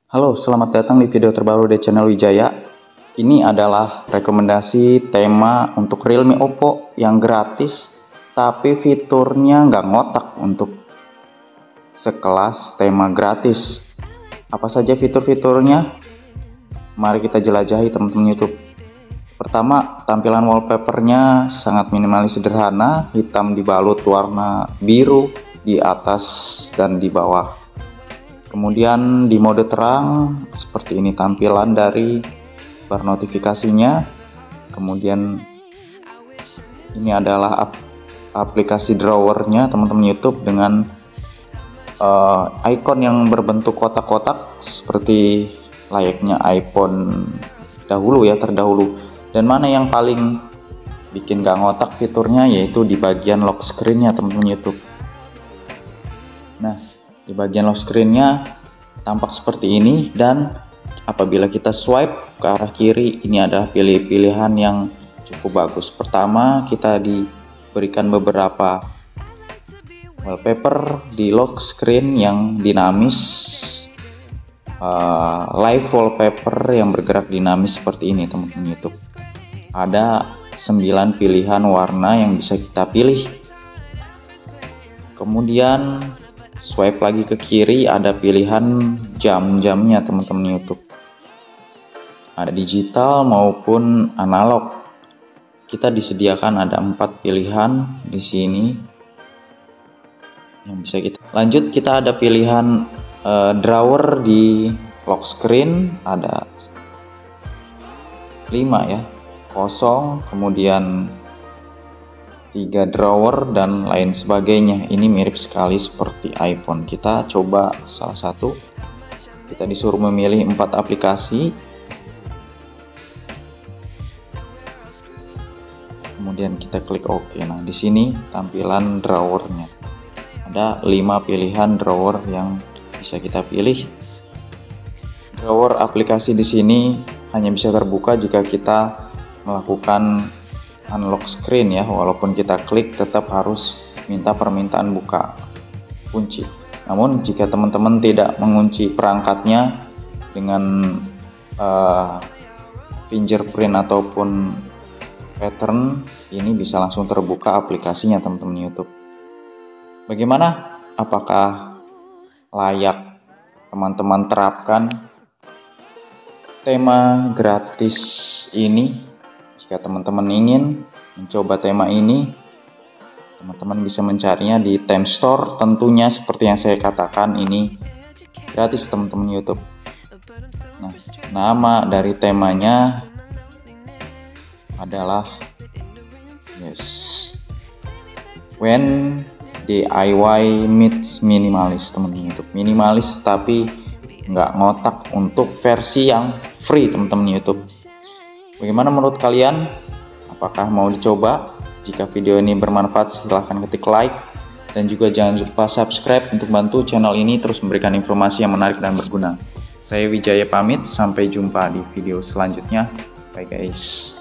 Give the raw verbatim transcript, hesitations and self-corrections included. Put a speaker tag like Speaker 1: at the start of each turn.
Speaker 1: Halo, selamat datang di video terbaru dari channel Wijaya. Ini adalah rekomendasi tema untuk Realme Oppo yang gratis, tapi fiturnya nggak ngotak untuk sekelas tema gratis. Apa saja fitur-fiturnya? Mari kita jelajahi teman-teman YouTube. Pertama, tampilan wallpapernya sangat minimalis sederhana, hitam dibalut warna biru di atas dan di bawah. Kemudian di mode terang seperti ini tampilan dari bar notifikasinya. Kemudian ini adalah ap aplikasi drawernya teman-teman YouTube dengan uh, icon yang berbentuk kotak-kotak seperti layaknya iPhone dahulu ya, terdahulu. Dan mana yang paling bikin gak ngotak fiturnya, yaitu di bagian lock screen-nya teman-teman YouTube. Nah, di bagian lock screen-nya tampak seperti ini, dan apabila kita swipe ke arah kiri, ini adalah pilih-pilihan yang cukup bagus. Pertama, kita diberikan beberapa wallpaper di lock screen yang dinamis, uh, live wallpaper yang bergerak dinamis seperti ini teman-teman YouTube. Ada sembilan pilihan warna yang bisa kita pilih. Kemudian swipe lagi ke kiri, ada pilihan jam-jamnya teman-teman YouTube. Ada digital maupun analog. Kita disediakan ada empat pilihan di sini yang bisa kita lanjut. Kita ada pilihan uh, drawer di lock screen, ada lima ya, kosong, kemudian tiga drawer dan lain sebagainya. Ini mirip sekali seperti iPhone. Kita coba salah satu. Kita disuruh memilih empat aplikasi. Kemudian kita klik OK. Nah, di sini tampilan drawernya. Ada lima pilihan drawer yang bisa kita pilih. Drawer aplikasi di sini hanya bisa terbuka jika kita melakukan unlock screen ya, walaupun kita klik tetap harus minta permintaan buka kunci. Namun jika teman-teman tidak mengunci perangkatnya dengan uh, fingerprint ataupun pattern, ini bisa langsung terbuka aplikasinya teman-teman YouTube. Bagaimana? Apakah layak teman-teman terapkan tema gratis ini? Jika teman-teman ingin mencoba tema ini, teman-teman bisa mencarinya di Theme Store. Tentunya seperti yang saya katakan, ini gratis teman-teman YouTube. Nah, nama dari temanya adalah yes, When D I Y Meets Minimalist teman-teman YouTube. Minimalis tapi nggak ngotak untuk versi yang free teman-teman YouTube. Bagaimana menurut kalian? Apakah mau dicoba? Jika video ini bermanfaat, silahkan ketik like. Dan juga jangan lupa subscribe untuk bantu channel ini terus memberikan informasi yang menarik dan berguna. Saya Wijaya pamit, sampai jumpa di video selanjutnya. Bye guys.